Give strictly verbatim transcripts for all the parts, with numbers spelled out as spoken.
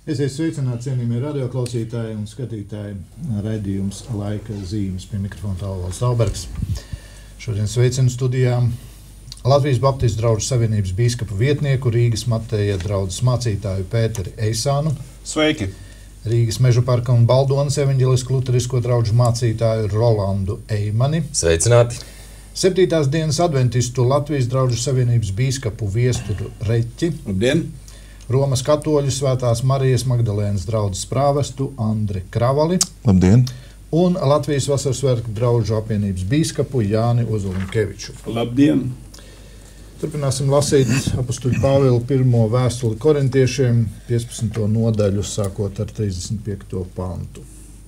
Esiet sveicināti, cienījamie radioklausītāji un skatītāji. Raidījums Laika zīmes, pie mikrofona Alvalds Aubergs. Šodien sveicinu studijā Latvijas Baptistu draugu savienības bīskapu vietnieku, Rīgas Mateja draudzes mācītāju Pēteri Eisānu. Sveiki! Rīgas Mežu parka un Baldonas evaņģelisko luterisko draugu mācītāju Rolandu Eimani. Sveicināti! Septītās dienas adventistu Latvijas draugu savienības bīskapu Viesturu Reķi. Labdien! Romas katoļu Svētās Marijas Magdalēnas draudzes prāvestu Andri Kravali. Labdien! Un Latvijas Vasaras svētku draugu apvienības bīskapu Jāni Ozolinkeviču. Labdien! Turpināsim lasīt apostuļa Pāvila pirmo vēstuli korintiešiem, piecpadsmito nodaļu, sākot ar trīsdesmit piekto pantu.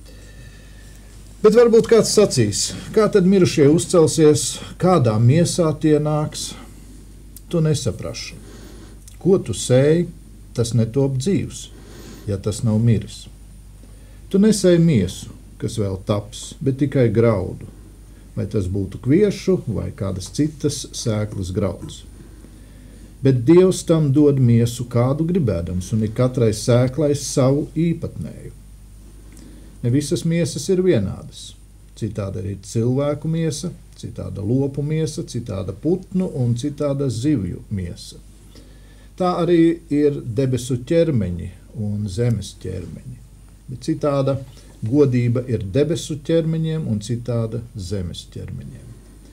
Bet varbūt kāds sacīs, kā tad mirušie uzcelsies, kādā miesā tie nāks, tu nesapraši. Ko tu sēji, tas netop dzīvs, ja tas nav miris. Tu nesēji miesu, kas vēl taps, bet tikai graudu, vai tas būtu kviešu vai kādas citas sēklas grauds. Bet Dievs tam dod miesu kādu gribēdams, un ir katrai sēklai savu īpatnēju. Ne visas miesas ir vienādas. Citāda ir cilvēku miesa, citāda lopu miesa, citāda putnu un citāda zivju miesa. Tā arī ir debesu ķermeņi un zemes ķermeņi, bet citāda godība ir debesu ķermeņiem un citāda zemes ķermeņiem.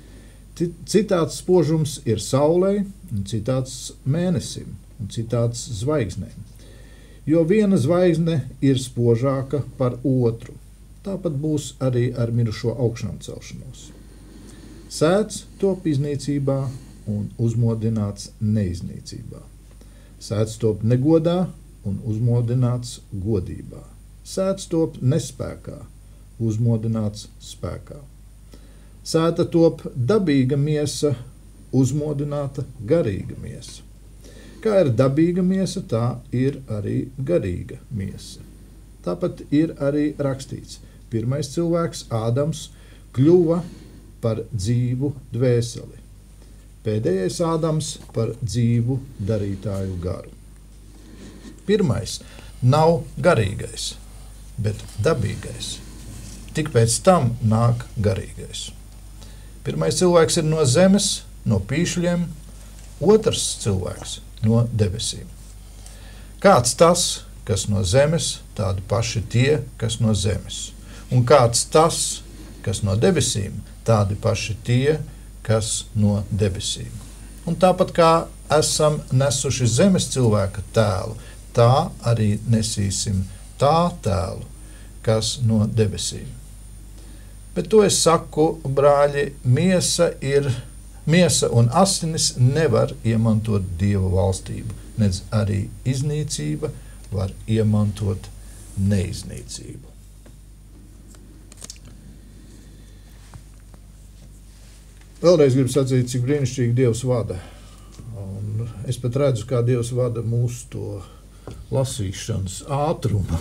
Citāds spožums ir saulei, un citāds mēnesim, un citāds zvaigznēm, jo viena zvaigzne ir spožāka par otru. Tāpat būs arī ar mirušo augšām celšanos. Sēts top iznīcībā un uzmodināts neiznīcībā. Sēts top negodā un uzmodināts godībā. Sēts top nespēkā, uzmodināts spēkā. Sēta top dabīga miesa, uzmodināta garīga miesa. Kā ir dabīga miesa, tā ir arī garīga miesa. Tāpat ir arī rakstīts: pirmais cilvēks, Ādams, kļuva par dzīvu dvēseli. Pēdējais Ādams par dzīvu darītāju garu. Pirmais nav garīgais, bet dabīgais. Tik pēc tam nāk garīgais. Pirmais cilvēks ir no zemes, no pīšļiem, otrs cilvēks no debesīm. Kāds tas, kas no zemes, tādi paši tie, kas no zemes. Un kāds tas, kas no debesīm, tādi paši tie, kas no debesīm. Un tāpat kā esam nesuši zemes cilvēka tēlu, tā arī nesīsim tā tēlu, kas no debesīm. Bet to es saku, brāļi, miesa ir, miesa un asinis nevar iemantot Dieva valstību, nedz arī iznīcība var iemantot neiznīcību. Vēlreiz gribu sacīt, cik brīnišķīgi Dievs vada. Un es pat redzu, kā Dievs vada mūsu to lasīšanas ātrumu.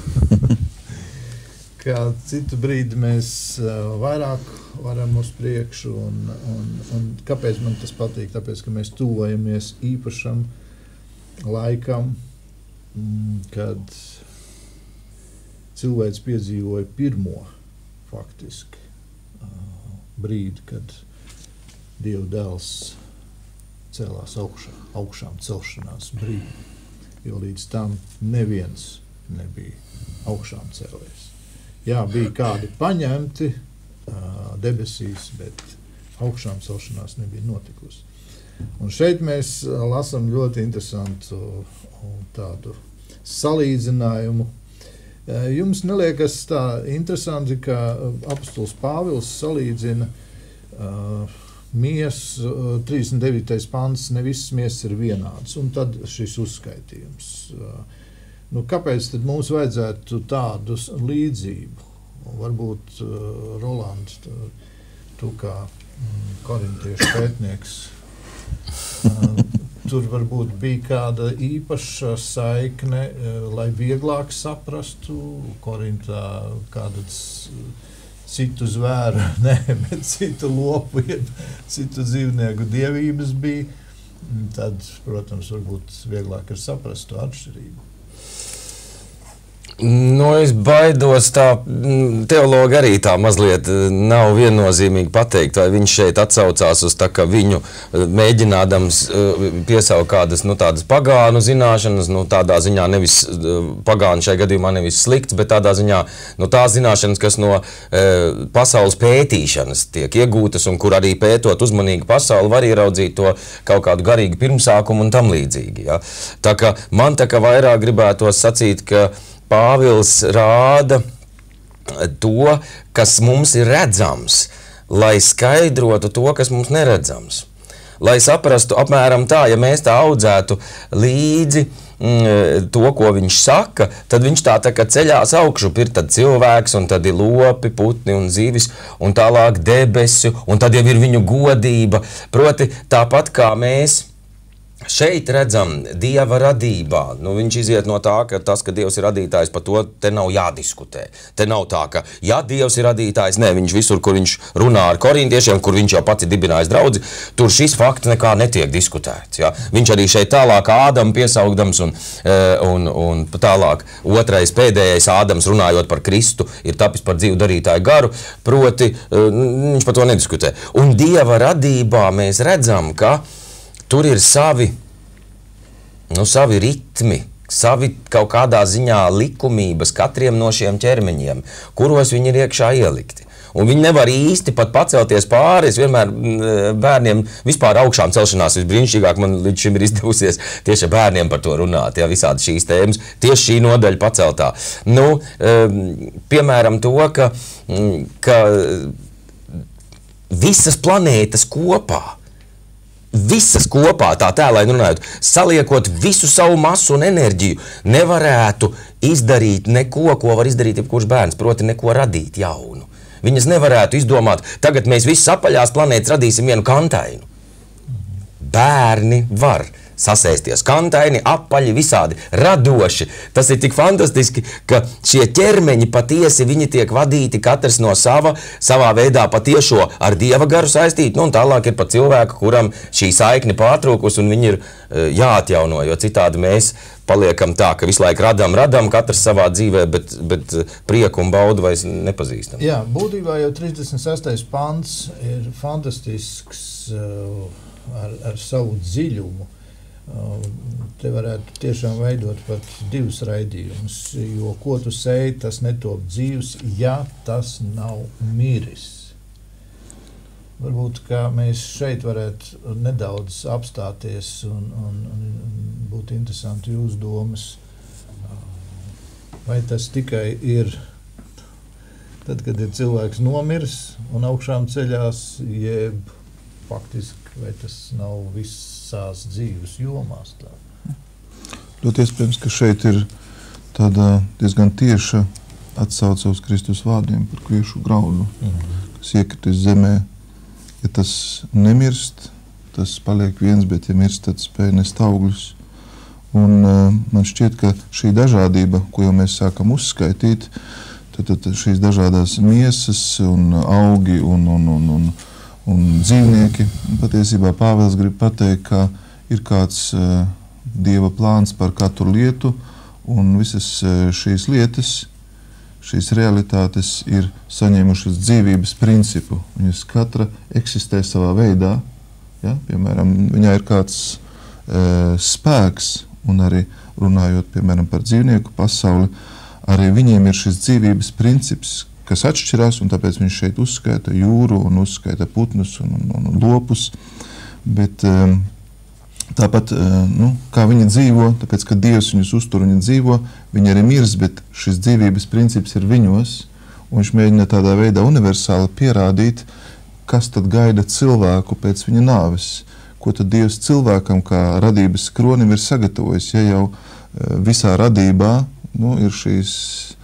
Kā citu brīdi mēs vairāk varam uz priekšu. Un, un, un kāpēc man tas patīk? Tāpēc, ka mēs tuvojamies īpašam laikam, kad cilvēks piedzīvoja pirmo faktiski brīdi, kad Dieva dēls cēlās augšā, augšām celšanās brīdi, jo līdz tam neviens nebija augšām cēlies. Jā, bija kādi paņemti uh, debesīs, bet augšām celšanās nebija notikusi. Un šeit mēs uh, lasam ļoti interesantu uh, tādu salīdzinājumu. Uh, jums neliekas tā interesanti, ka uh, apostols Pāvils salīdzina uh, Mies, trīsdesmit devītais pants, ne visas miesas ir vienādas, un tad šis uzskaitījums. Nu, kāpēc tad mums vajadzētu tādu līdzību? Varbūt, Roland, tu kā korintiešu pētnieks, tur varbūt bija kāda īpaša saikne, lai vieglāk saprastu Korintā kādas citu zvēru, ne, bet citu lopu, citu dzīvnieku dievības bija, tad, protams, varbūt vieglāk ir saprast to atšķirību. Nu, es baidos, tā teologa arī tā mazliet nav viennozīmīgi pateikt, vai viņš šeit atsaucās uz tā, ka viņu mēģinādams piesaukt kādas, nu, tādas pagānu zināšanas, nu, tādā ziņā nevis pagānu šajā gadījumā nevis slikts, bet tādā ziņā, nu, tās zināšanas, kas no e, pasaules pētīšanas tiek iegūtas un kur arī pētot uzmanīgi pasauli, var ieraudzīt to kaut kādu garīgu pirmsākumu un tam līdzīgi, ja. Tā kā man tā kā vairāk gribētos sacīt, ka Pāvils rāda to, kas mums ir redzams, lai skaidrotu to, kas mums neredzams. Lai saprastu apmēram tā, ja mēs tā audzētu līdzi mm, to, ko viņš saka, tad viņš tā tā kā ceļās augšup, ir tad cilvēks, un tad ir lopi, putni un zivis, un tālāk debesu, un tad jau ir viņu godība. Proti, tāpat kā mēs šeit redzam Dieva radībā, nu viņš iziet no tā, ka tas, ka Dievs ir radītājs, par to te nav jādiskutē. Te nav tā, ka ja Dievs ir radītājs, ne, viņš visur, kur viņš runā ar korintiešiem, kur viņš jau pats ir dibinājis draudzi, tur šis fakts nekā netiek diskutēts. Ja? Viņš arī šeit tālāk Ādamu piesaugdams un, un, un tālāk otrais pēdējais Ādams runājot par Kristu ir tapis par dzīvu darītāju garu, proti viņš par to nediskutē. Un Dieva radībā mēs redzam, ka tur ir savi, nu, savi ritmi, savi kaut kādā ziņā likumības katriem no šiem ķermeņiem, kuros viņi ir iekšā ielikti. Un viņi nevar īsti pat pacelties pāri. Es vienmēr bērniem vispār augšām celšanās visbrīnišķīgāk man līdz šim ir izdevusies tieši bērniem par to runāt, ja, visādi šīs tēmas, tieši šī nodaļa paceltā. Nu, piemēram to, ka, ka visas planētas kopā, visas kopā, tā tēlaini runājot, saliekot visu savu masu un enerģiju, nevarētu izdarīt neko, ko var izdarīt jebkurš bērns, proti neko radīt jaunu. Viņas nevarētu izdomāt, tagad mēs visas apaļās planētas radīsim vienu kantainu. Bērni var sasēsties kantaini, apaļi, visādi, radoši. Tas ir tik fantastiski, ka šie ķermeņi patiesi, viņi tiek vadīti katrs no sava, savā veidā patiešo ar Dieva garu saistīt, nu un tālāk ir pat cilvēku, kuram šī saikne pārtrūkus un viņi ir jāatjauno, jo citādi mēs paliekam tā, ka visu laiku radam, radam, katrs savā dzīvē, bet, bet prieku un baudu vairs nepazīstam. Jā, būtībā jau trīsdesmit sestais pants ir fantastisks ar, ar savu dziļumu. Te varētu tiešām veidot pat divus raidījumus, jo ko tu sēji, tas netop dzīvs, ja tas nav miris. Varbūt, ka mēs šeit varētu nedaudz apstāties un, un, un būtu interesanti jūs domas, vai tas tikai ir tad, kad ir cilvēks nomiris un augšām ceļās, jeb faktiski, vai tas nav viss visās dzīves jomās. Tā. Ļoti iespējams, ka šeit ir tāda diezgan tieša atsauce uz Kristus vārdiem par kviešu graudu, mm-hmm. kas iekritis zemē. Ja tas nemirst, tas paliek viens, bet ja mirst, tad spēj nest augļus. Un uh, man šķiet, ka šī dažādība, ko jau mēs sākam uzskaitīt, tad, tad šīs dažādās miesas un augi un, un, un, un un dzīvnieki. Patiesībā Pāvils grib pateikt, ka ir kāds uh, Dieva plāns par katru lietu, un visas uh, šīs lietas, šīs realitātes ir saņēmušas dzīvības principu. Viņas katra eksistē savā veidā. Ja? Piemēram, viņā ir kāds uh, spēks, un arī runājot, piemēram, par dzīvnieku pasauli, arī viņiem ir šis dzīvības princips, kas atšķirās, un tāpēc viņš šeit uzskaita jūru un uzskaita putnus un, un, un lopus. Bet um, tāpat, uh, nu, kā viņi dzīvo, tāpēc, ka Dievs viņus uztur, viņi dzīvo, viņi arī mirs, bet šis dzīvības princips ir viņos, un viņš mēģina tādā veidā universāli pierādīt, kas tad gaida cilvēku pēc viņa nāves, ko tad Dievs cilvēkam kā radības kronim ir sagatavojis, ja jau uh, visā radībā, nu, ir šīs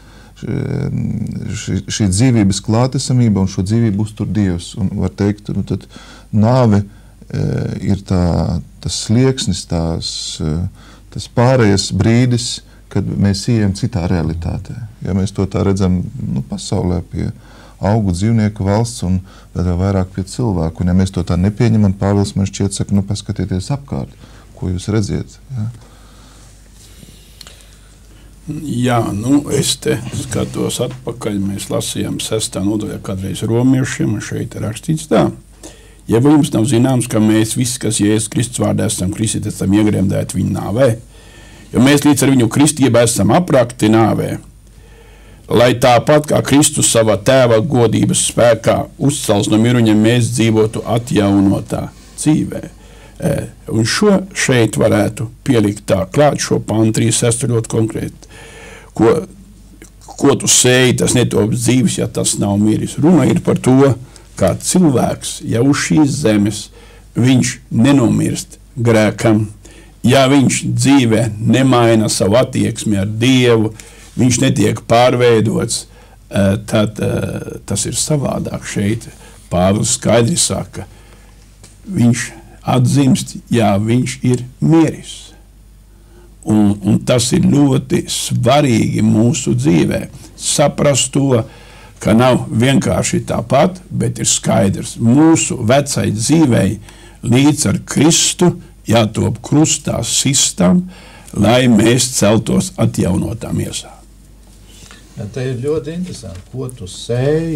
Šī, šī dzīvības klātesamība un šo dzīvību uztur Dievs. Un var teikt, nu tad nāve e, ir tā, tas slieksnis, tās, e, tas pārējais brīdis, kad mēs ejam citā realitātē. Ja mēs to tā redzam nu, pasaulē pie augu dzīvnieku valsts un vēl vairāk pie cilvēku. Un ja mēs to tā nepieņemam, Pāvils man šķiet saka, nu paskatieties apkārt, ko jūs redziet. Ja? Jā, nu, es te skatos atpakaļ, mēs lasījām sestā nodaļā kādreiz romiešiem, un šeit ir rakstīts tā. Ja jums nav zināms, ka mēs visi, kas Jēzus Kristus vārdā esam kristīti, esam iegremdēti viņa nāvē, jo mēs līdz ar viņu kristību esam aprakti nāvē, lai tāpat kā Kristus savā tēva godības spēkā uzcels no miruņiem, mēs dzīvotu atjaunotā dzīvē. Un šo šeit varētu pielikt tā klāt, šo pantu trīs sestu ļoti konkrēti. Ko, ko tu sēji, tas netop dzīves, ja tas nav miris. Runa ir par to, kā cilvēks, ja uz šīs zemes viņš nenomirst grēkam, ja viņš dzīvē nemaina savu attieksmi ar Dievu, viņš netiek pārveidots, tad tas ir savādāk šeit. Pāvils skaidri saka, viņš atzimst, jā, viņš ir miris. Un, un tas ir ļoti svarīgi mūsu dzīvē. Saprast to, ka nav vienkārši tāpat, bet ir skaidrs. Mūsu vecai dzīvei līdz ar Kristu jātop krustā sistam, lai mēs celtos atjaunotā miesā. Ja, te ir ļoti interesanti, ko tu sēji,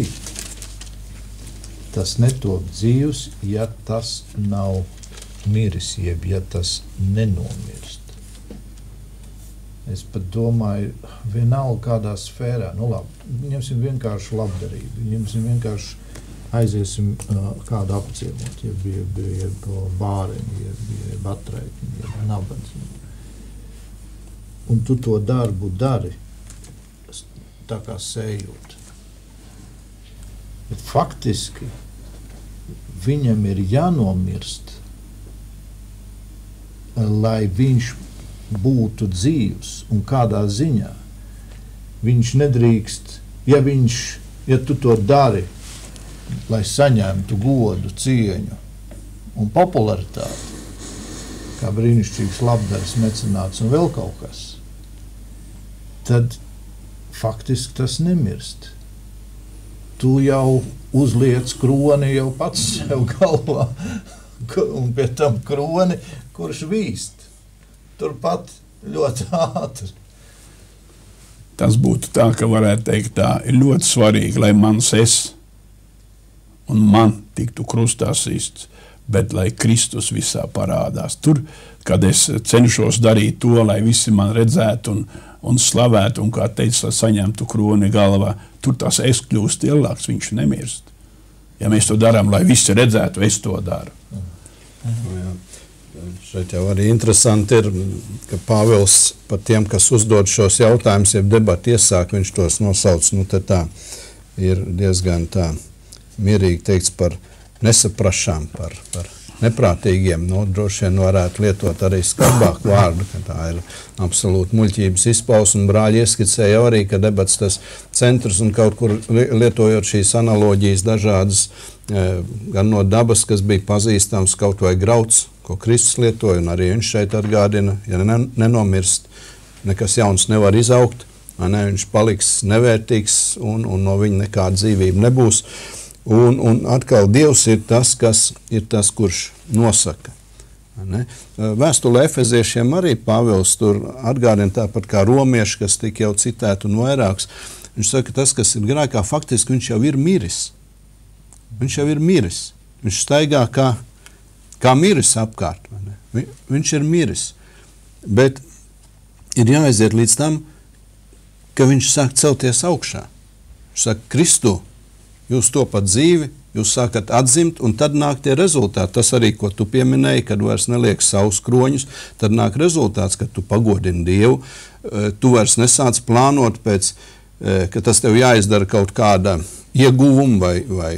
tas netop dzīvs, ja tas nav miris, jeb ja tas nenomirst. Es pat domāju, vienalga kādā sfērā, nu labi, ņemsim vienkārši labdarību, ņemsim vienkārši aiziesim uh, kādu apciemot, jeb, jeb, jeb bāreni, jeb, jeb atraitni, jeb nabadz. Un tu to darbu dari, tā kā sējot. Bet faktiski viņam ir jānomirst, lai viņš būtu dzīvs, un kādā ziņā viņš nedrīkst, ja viņš, ja tu to dari, lai saņemtu godu, cieņu un popularitāti, kā brīnišķīgs labdaris, mecenāts un vēl kaut kas, tad faktiski tas nemirst. Tu jau uzliec kroni jau pats sev galvā, un pie tam kroni, kurš vīst. Turpat ļoti ātri. Tas būtu tā, ka varētu teikt tā, ir ļoti svarīgi, lai mans es un man tiktu krustā sists, bet lai Kristus visā parādās. Tur, kad es cenšos darīt to, lai visi man redzētu un, un slavētu, un kā teicu, lai saņemtu kroni galvā, tur tas es kļūst lielāks, viņš nemirst. Ja mēs to darām, lai visi redzētu, es to daru. Jā. Šeit jau arī interesanti ir, ka Pāvils par tiem, kas uzdod šos jautājumus, ja debati iesāk, viņš tos nosauc, nu te tā ir diezgan tā mierīgi teikts par nesaprašām, par, par neprātīgiem, nu, droši vien varētu lietot arī skarbāku vārdu, ka tā ir absolūti muļķības izpausme, un brāļi ieskicēja jau arī, ka debats tas centrs un kaut kur lietojot šīs analoģijas dažādas, gan no dabas, kas bija pazīstams, kaut vai grauds, ko Kristus lietoja, un arī viņš šeit atgādina, ja nenomirst, nekas jauns nevar izaugt, ne, viņš paliks nevērtīgs, un, un no viņa nekāda dzīvība nebūs. Un, un atkal Dievs ir tas, kas ir tas, kurš nosaka. Ne? Vēstulē Efeziešiem arī Pāvils tur atgādina tāpat kā romieši, kas tik jau citēt un vairāks. Viņš saka, tas, kas ir grēkā, faktiski viņš jau ir miris. Viņš jau ir miris. Viņš staigā kā, kā miris apkārt. Vi, viņš ir miris. Bet ir jāaiziet līdz tam, ka viņš sāk celties augšā. Viņš saka, Kristu, jūs topat dzīvi, jūs sākat atzimt, un tad nāk tie rezultāti. Tas arī, ko tu pieminēji, kad vairs neliek savus kroņus, tad nāk rezultāts, kad tu pagodini Dievu. Tu vairs nesāc plānot pēc, ka tas tev jāizdara kaut kāda ieguvuma vai, vai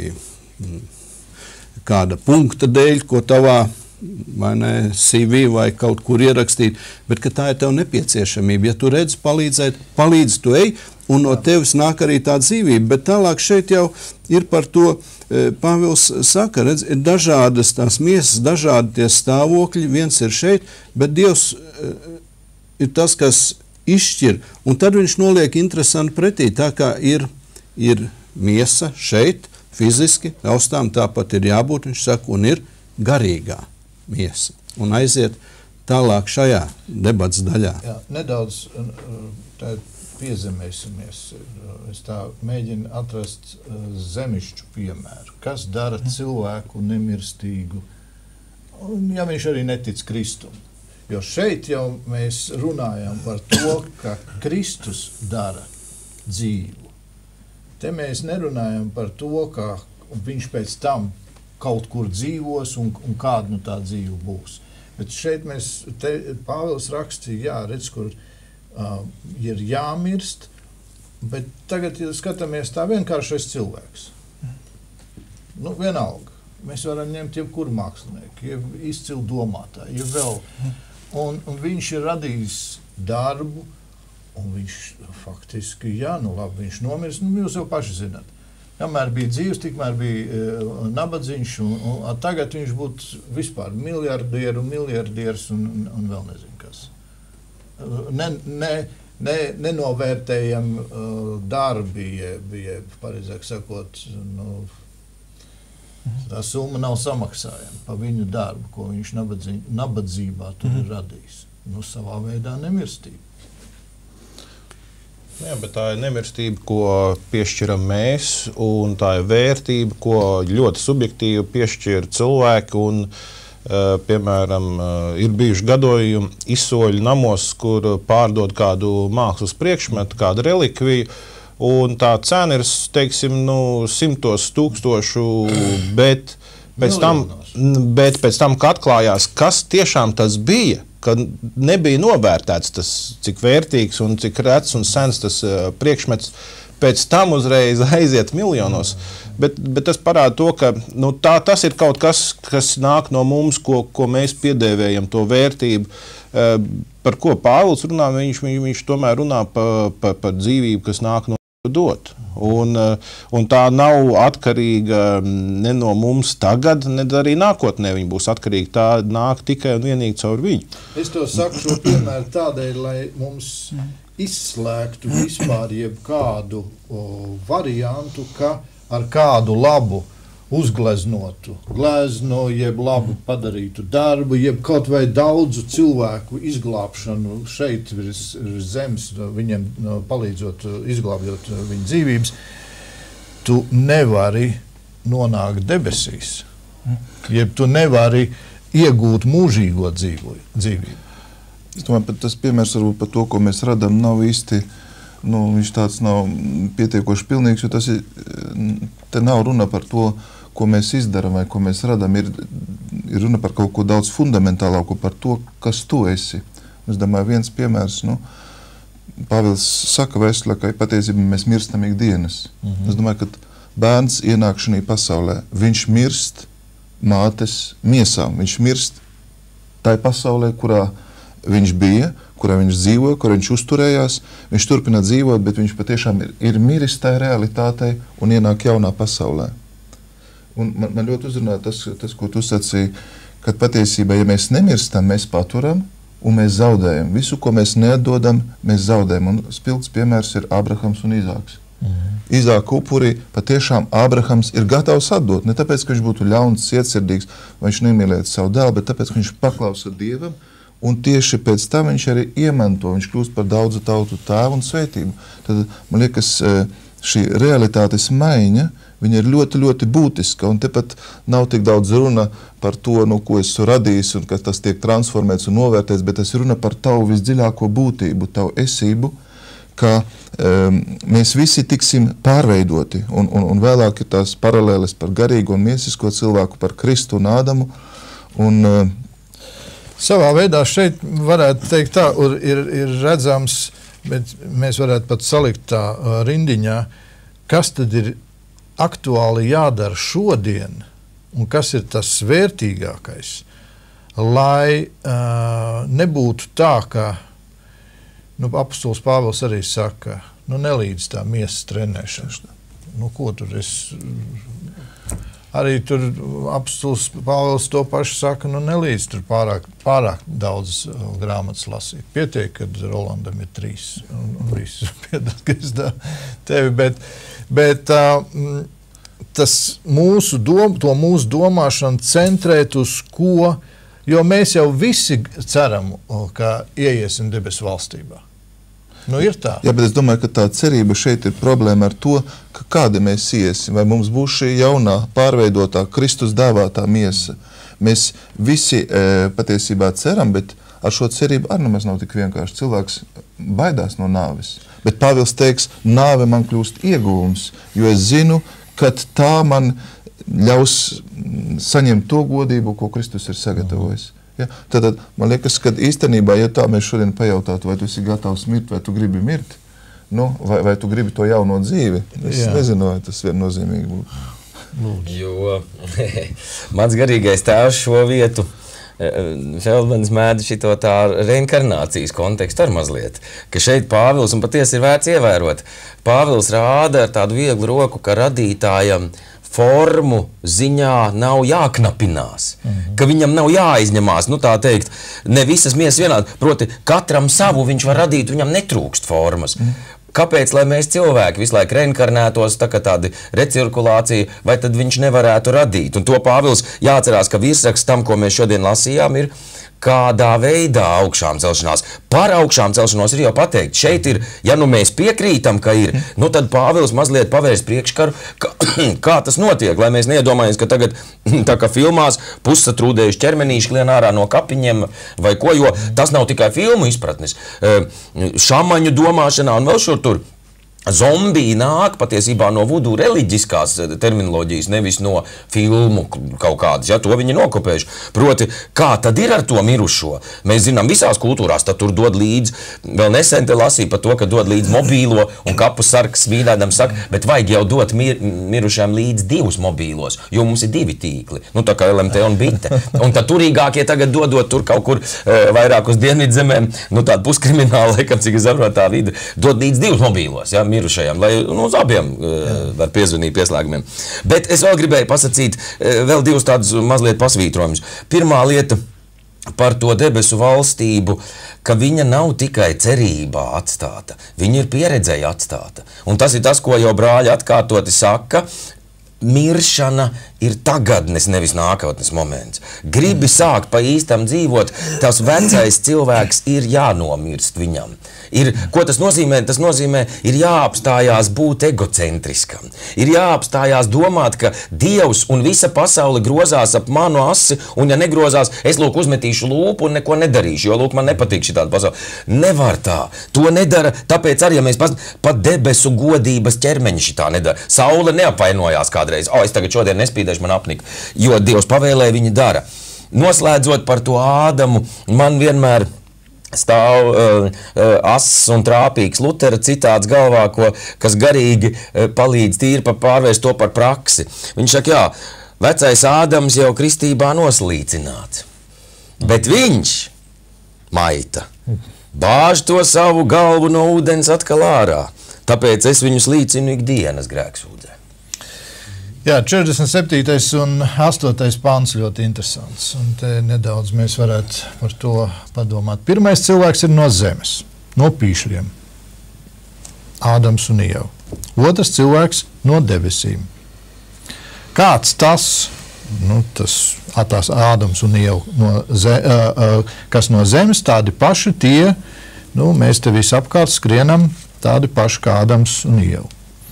kāda punkta dēļ, ko tavā vai ne, C V vai kaut kur ierakstīt, bet ka tā ir tev nepieciešamība. Ja tu redzi palīdzēt, palīdz tu ej, un no tevis nāk arī tā dzīvība. Bet tālāk šeit jau ir par to, Pāvils saka, redz, ir dažādas tās miesas, dažādi tie stāvokļi, viens ir šeit, bet Dievs ir tas, kas izšķir, un tad viņš noliek interesanti pretī, tā kā ir, ir miesa šeit, fiziski, austām tāpat ir jābūt, viņš saka, un ir garīgā miesa. Un aiziet tālāk šajā debats daļā. Jā, nedaudz tā piezemēsimies. Es tā mēģinu atrast zemišķu piemēru. Kas dara cilvēku nemirstīgu, ja viņš arī netic Kristum? Jo šeit jau mēs runājam par to, ka Kristus dara dzīvu. Te mēs nerunājam par to, ka viņš pēc tam kaut kur dzīvos un, un kāda nu tā dzīve būs. Bet šeit mēs, te Pāvils rakstīja, jā, redz, kur uh, ir jāmirst, bet tagad, ja skatāmies tā vienkāršais cilvēks, nu, vienalga, mēs varam ņemt jebkuru mākslinieku, jeb izcilu domātāju, jeb vēl, un, un viņš ir radījis darbu, un viņš faktiski, jā, nu labi, viņš nomirst, nu, jūs jau paši zināt. Kamēr bija dzīves, tikmēr bija uh, nabadzīgs, un, un, un tagad viņš būtu vispār miljardieru, miljardieris un, un, un vēl nezinu kas. Ne, ne, ne, nenovērtējam uh, darbi, jeb, jeb, pareizāk sakot, nu, tā summa nav samaksājama pa viņu darbu, ko viņš nabadzī, nabadzībā tur ir radījis. Nu, savā veidā nemirstība. Jā, bet tā ir nemirstība, ko piešķiram mēs, un tā ir vērtība, ko ļoti subjektīvi piešķir cilvēki. Un, uh, piemēram, uh, ir bijuši gadojumi izsoļu namos, kur pārdod kādu mākslas priekšmetu, kādu relikviju, un tā cena ir, teiksim, nu, simtos tūkstošu, bet pēc tam, bet pēc tam, kad atklājās, kas tiešām tas bija, ka nebija novērtēts tas, cik vērtīgs un cik rets un sens tas uh, priekšmets, pēc tam uzreiz aiziet miljonos. Bet, bet tas parāda to, ka nu, tā, tas ir kaut kas, kas nāk no mums, ko, ko mēs piedēvējam, to vērtību. Uh, par ko Pāvils runā, viņš, viņš, viņš tomēr runā par pa, pa dzīvību, kas nāk no dot. Un, un tā nav atkarīga ne no mums tagad, ne arī nākotnē viņa būs atkarīga. Tā nāk tikai un vienīgi caur viņu. Es to saku šo piemēru tādēļ, lai mums izslēgtu vispār jebkādu o, variantu, ka ar kādu labu uzgleznotu glezno, jeb labu padarītu darbu, jeb kaut vai daudzu cilvēku izglābšanu šeit virs zemes, viņiem palīdzot izglābjot viņu dzīvības, tu nevari nonākt debesīs, jeb tu nevari iegūt mūžīgo dzīvību. Es domāju, pat tas piemērs varbūt par to, ko mēs radām, nav īsti, nu, viņš tāds nav pietiekoši pilnīgs, jo tas ir, te nav runa par to, ko mēs izdaram vai ko mēs radām, ir, ir runa par kaut ko daudz fundamentālāku, par to, kas tu esi. Es domāju, viens piemērs, nu, Pāvils saka vēstulē, ka patiesībā mēs mirstam ikdienas. Mm-hmm. Es domāju, ka bērns ienākšanī pasaulē, viņš mirst mātes miesām, viņš mirst tai pasaulē, kurā viņš bija, kurā viņš dzīvoja, kurā viņš uzturējās, viņš turpina dzīvot, bet viņš patiešām ir, ir miris tai realitātei un ienāk jaunā pasaulē. Un man, man ļoti uzrunāja tas, tas, ko tu sacīji, kad patiesībā, ja mēs nemirstam, mēs paturam un mēs zaudējam. Visu, ko mēs neatdodam, mēs zaudējam. Un spilgts piemērs ir Ābrahams un Izāks. Mhm. Izāka upurī patiešām Ābrahams ir gatavs atdot. Ne tāpēc, ka viņš būtu ļauns, cietsirdīgs, vai viņš nemīlētu savu dēlu, bet tāpēc, ka viņš paklausa Dievam, un tieši pēc tam viņš arī iemanto, viņš kļūst par daudzu tautu tēvu un svētību. Tad, man liekas, šī realitātes maiņa, viņa ir ļoti, ļoti būtiska, un tepat nav tik daudz runa par to, no ko esmu radījis, un ka tas tiek transformēts un novērtēts, bet tas runa par tavu visdziļāko būtību, tavu esību, ka um, mēs visi tiksim pārveidoti, un, un, un vēlāk ir tās paralēles par garīgo un miesisko cilvēku, par Kristu un Ādamu, un uh, savā veidā šeit varētu teikt tā, ir, ir redzams, bet mēs varētu pat salikt tā uh, rindiņā, kas tad ir aktuāli jādara šodien, un kas ir tas vērtīgākais, lai uh, nebūtu tā, ka nu, apostols Pāvils arī saka, nu, nelīdz tā miesas trenēšana. Nu, ko tur es... Arī tur apostols Pāvils to pašu saka, nu, nelīdz tur pārāk, pārāk daudz uh, grāmatas lasīt. Pietiek, kad Rolandam ir trīs, un, un viss piedod, ka es da tevi, bet, bet uh, tas mūsu dom, to mūsu domāšanu centrēt uz ko, Jo mēs jau visi ceram, ka ieiesim debesu valstībā. Nu, ir tā. Jā, bet es domāju, ka tā cerība šeit ir problēma ar to, ka kādi mēs iesim, vai mums būs šī jaunā, pārveidotā, Kristus dāvātā miesa. Mēs visi e, patiesībā ceram, bet ar šo cerību arī nemaz nav tik vienkārši. Cilvēks baidās no nāves. Bet Pāvils teiks, nāve man kļūst ieguvums, jo es zinu, ka tā man ļaus saņemt to godību, ko Kristus ir sagatavojis. Ja? Tad man liekas, ka īstenībā, ja tā mēs šodien pajautātu, vai tu esi gatavs mirt, vai tu gribi mirt, nu, vai, vai tu gribi to jauno dzīvi, es Jā. nezinu, vai tas viennozīmīgi būtu. Jo mans garīgais tēvs šo vietu Feldmanis mēda šito tā reinkarnācijas kontekstu ar mazliet, ka šeit Pāvils, un patiesi ir vērts ievērot, Pāvils rāda ar tādu vieglu roku, ka radītājam formu ziņā nav jāknapinās, mm-hmm. ka viņam nav jāizņemās, nu tā teikt, ne visas miesas vienādi, proti katram savu viņš var radīt, viņam netrūkst formas. Mm-hmm. Kāpēc, lai mēs cilvēki visu laiku reinkarnētos, tā kā tāda recirkulācija, vai tad viņš nevarētu radīt? Un to Pāvils jāatcerās, ka virsraksts tam, ko mēs šodien lasījām, ir kādā veidā augšām celšanās. Par augšām celšanos ir jau pateikt. Šeit ir, ja nu mēs piekrītam, ka ir, nu tad Pāvils mazliet pavērst priekškaru, ka, kā tas notiek, lai mēs neiedomājamies, ka tagad, tā kā filmās, pussatrūdējuši ķermenīši klien ārā no kapiņiem vai ko, jo tas nav tikai filmu izpratnis. Šamaņu domāšanā un vēl šur tur. Zombiji nāk patiesībā no vudu reliģiskās terminoloģijas, nevis no filmu kaut kādas, ja, to viņi nokopējuši. Proti, kā tad ir ar to mirušo? Mēs zinām, visās kultūrās tad tur dod līdz, vēl nesen te lasīja par to, ka dod līdz mobīlo un kapu sargs smīdādam saka, bet vajag jau dot mir, mirušajam līdz divus mobīlos, jo mums ir divi tīkli, nu tā kā L M T un Bite. Un tad turīgākie tagad dodot tur kaut kur e, vairāk uz dienvidzemēm, nu tāda puskrimināla, laikam, cik es saprotu tā vidi, dod līdz divus mobīlos, ja, mirušajam, lai nu, uz abiem uh, var piezvanīt pieslēgumiem. Bet es vēl gribēju pasakīt uh, vēl divus tādus mazliet pasvītrojumus. Pirmā lieta par to debesu valstību, ka viņa nav tikai cerībā atstāta, viņa ir pieredzēja atstāta. Un tas ir tas, ko jau brāļi atkārtoti saka, miršana ir tagadnes, nevis nākotnes moments. Gribi sākt pa īstam dzīvot, tas vecais cilvēks ir jānomirst viņam. Ir, ko tas nozīmē? Tas nozīmē, ir jāapstājās būt egocentriskam. Ir jāapstājās domāt, ka Dievs un visa pasaule grozās ap manu asi, un ja negrozās, es lūk uzmetīšu lūpu un neko nedarīšu, jo lūk man nepatīk šī tāda pasaule. Nevar tā. To nedara, tāpēc arī, ja mēs pas, pat debesu godības ķermeņi šitā nedara. Saule neapvainojās kādreiz, o, es tagad šodien nespīdēšu, man apnika, jo Dievs pavēlēja, viņi dara. Noslēdzot par to Ādamu, man vienmēr stāv uh, uh, ass un trāpīgs Lutera citāts galvā, ko, kas garīgi uh, palīdz tīri pa pārvērst to par praksi. Viņš saka, jā, vecais Ādams jau kristībā noslīcināts, bet viņš, maita, bāž to savu galvu no ūdens atkal ārā, tāpēc es viņu slīcinu ikdienas grēksūdzē. Jā, četrdesmit septītais un astotais pāns ļoti interesants, un te nedaudz mēs varētu par to padomāt. Pirmais cilvēks ir no zemes, no pīšļiem, Ādams un Ieva. Otrs cilvēks no debesīm. Kāds tas, nu, tas atās Ādams un Ieva, no ze, uh, uh, kas no zemes, tādi paši tie, nu, mēs te visapkārt skrienam, tādi paši kā Ādams un Ieva.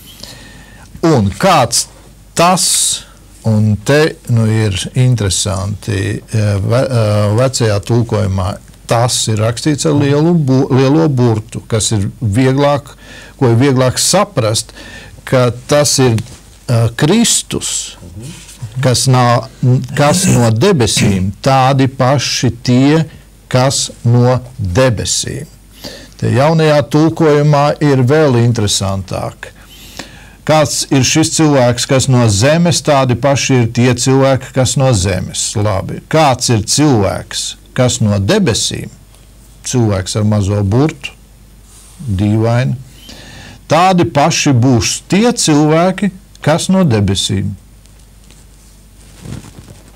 Un kāds tas, un te nu, ir interesanti, ve, vecajā tulkojumā tas ir rakstīts ar lielu, bu, lielo burtu, kas ir vieglāk, ko ir vieglāk saprast, ka tas ir uh, Kristus, kas, nav, kas no debesīm, tādi paši tie, kas no debesīm. Te jaunajā tulkojumā ir vēl interesantāk. Kāds ir šis cilvēks, kas no zemes, tādi paši ir tie cilvēki, kas no zemes. Labi. Kāds ir cilvēks, kas no debesīm, cilvēks ar mazo burtu, dīvaini, tādi paši būs tie cilvēki, kas no debesīm.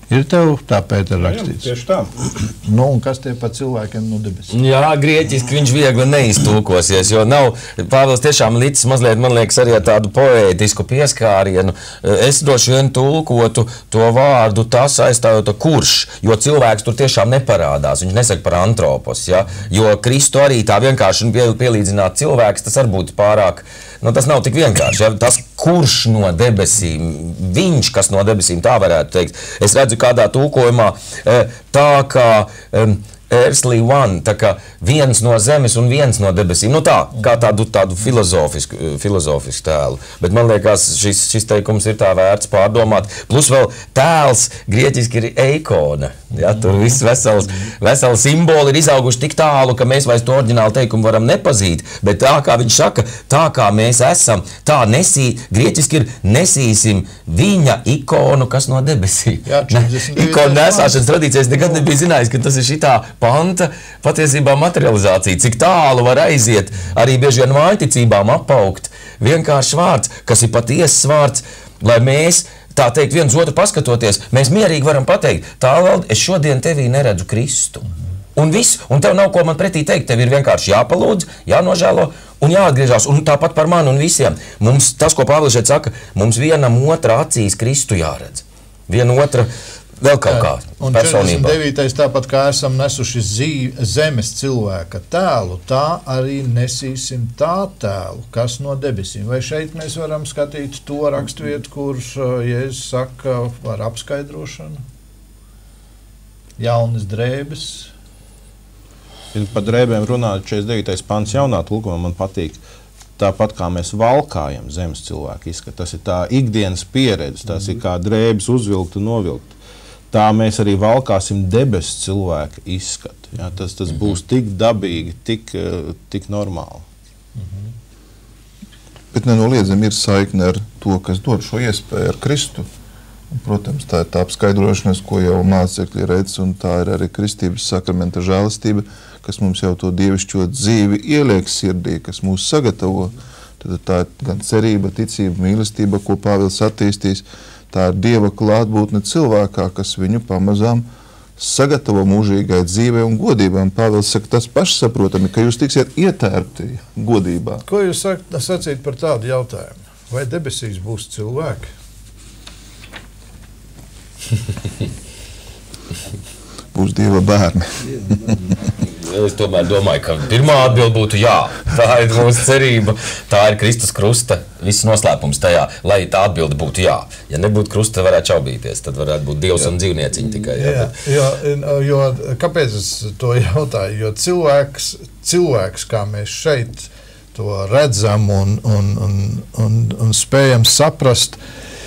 Ir tev tā Pētera rakstīts? Tieši tā. Nu, un kas tie pa cilvēkiem no debesīm? Jā, grieķiski viņš viegli neiztulkosies, jo nav, Pāvils tiešām līdz mazliet, man liekas, arī ar tādu poētisku pieskārienu. Es droši vien tulkotu to vārdu tas aizstājot kurš, jo cilvēks tur tiešām neparādās, viņš nesaka par antropos, ja? Jo Kristu arī tā vienkārši pie, pielīdzināt cilvēks, tas arī būtu pārāk, nu tas nav tik vienkārši, ja? Tas kurš no debesīm, viņš, kas no debesīm, tā varētu teikt. Es redzu kādā tulkojumā, tā kā Earthly one, tā kā viens no zemes un viens no debesīm. Nu tā, kā tādu, tādu filozofisku, filozofisku tēlu. Bet man liekas, šis, šis teikums ir tā vērts pārdomāt. Plus vēl tēls grieķiski ir eikona. Ja, tur viss vesels, veseli simboli ir izauguši tik tālu, ka mēs vairs to oriģinālu teikumu varam nepazīt. Bet tā, kā viņš saka, tā kā mēs esam, tā nesī, grieķiski ir nesīsim viņa ikonu, kas no debesīm. Jā, ikonu nesāšanas tradīcijas nekad nebija zinājis, ka tas ir šitā panta patiesībā materializācija, cik tālu var aiziet, arī bieži vien vājticībām apaugt vienkārši vārds, kas ir patiesas vārds, lai mēs, tā teikt, viens otru paskatoties, mēs mierīgi varam pateikt, tālāk es šodien tevī neredzu Kristu. Un viss, un tev nav ko man pretī teikt, tev ir vienkārši jāpalūdz, jānožēlo un jāatgriežās, un tāpat par mani un visiem. Mums, tas, ko Pāvils šeit saka, mums vienam otra acīs Kristu jāredz. Viena otra vēl kaut kā un personībā. četrdesmit devītais tāpat kā esam nesuši dzīvi, zemes cilvēka tēlu, tā arī nesīsim tā tēlu, kas no debesīm. Vai šeit mēs varam skatīt to raksturvietu, kur Jēzus saka ar apskaidrošanu? Jaunas drēbes. Par drēbēm runāt, četrdesmit devītais pants jaunā tulkojumā man patīk. Tāpat kā mēs valkājam zemes cilvēku izskatu, tas ir tā ikdienas pieredze, tas mm-hmm. ir kā drēbes uzvilkt un novilkt. Tā mēs arī valkāsim debesu cilvēku izskatu. Ja? Tas, tas mm-hmm. būs tik dabīgi, tik, tik normāli. Mm-hmm. Bet nenoliedzami ir saikne ar to, kas dod šo iespēju ar Kristu. Un, protams, tā ir tā apskaidrošanās, ko jau mācekļi redz, un tā ir arī kristības sakramenta žēlastība, kas mums jau to dievišķo dzīvi ieliek sirdī, kas mūs sagatavo. Tad tā ir gan cerība, ticība, mīlestība, ko Pāvils attīstīs. Tā ir Dieva klātbūtne cilvēkā, kas viņu pamazām sagatavo mūžīgai dzīvei un godībai. Un Pāvils saka, tas pašsaprotami, ka jūs tiksiet ietērpti godībā. Ko jūs sacīt par tādu jautājumu? Vai debesīs būs cilvēki? Būs Dieva bērni. Es tomēr domāju, ka pirmā atbilde būtu jā. Tā ir mūsu cerība, tā ir Kristus krusta, viss noslēpums tajā, lai tā atbilde būtu jā. Ja nebūtu krusta, varētu čaubīties, tad varētu būt Dievs jā. Un dzīvnieciņi tikai. Jā, jā, jo, jo, kāpēc es to jautāju? Jo cilvēks, cilvēks kā mēs šeit to redzam un, un, un, un, un spējam saprast,